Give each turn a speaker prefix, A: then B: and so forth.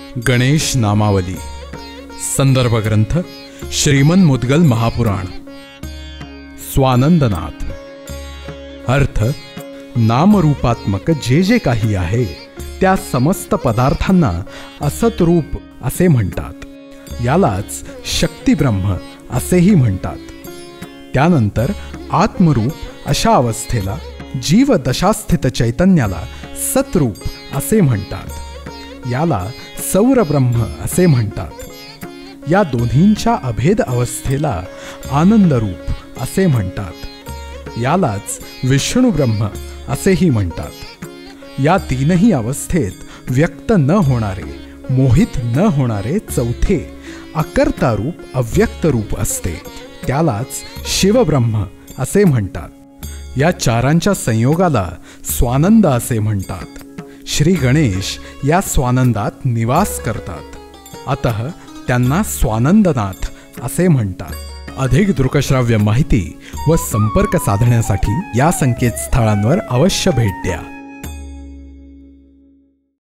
A: गणेश नामावली। संदर्भ ग्रंथ श्रीमन मुद्गल महापुराण। स्वानंदनाथ। अर्थ, नामरूपात्मक जे जे काही आहे त्या समस्त पदार्थांना असत रूप असे म्हणतात। यालाच शक्तिब्रह्म असेही म्हणतात। त्यानंतर आत्मरूप अशा अवस्थेला जीव दशास्थित चैतन्याला सतरूप असे म्हणतात। याला सौरब्रह्म असे म्हणतात। या दोन्हींच्या अभेद अवस्थेला आनंदरूप असे म्हणतात। यालाच विष्णुब्रह्म असेही म्हणतात। या तीनही अवस्थेत व्यक्त न होणारे, मोहित न होणारे चौथे अकर्तारूप अव्यक्तरूप असते। त्यालाच शिवब्रह्म असे म्हणतात। या चारांच्या संयोगाला स्वानंद असे म्हणतात। श्री गणेश या स्वानंदात निवास करतात, अतः त्यांना स्वानंदनाथ असे म्हणतात। अधिक दृकश्राव्य माहिती व संपर्क साधण्यासाठी या संकेतस्थळांवर अवश्य भेट द्या।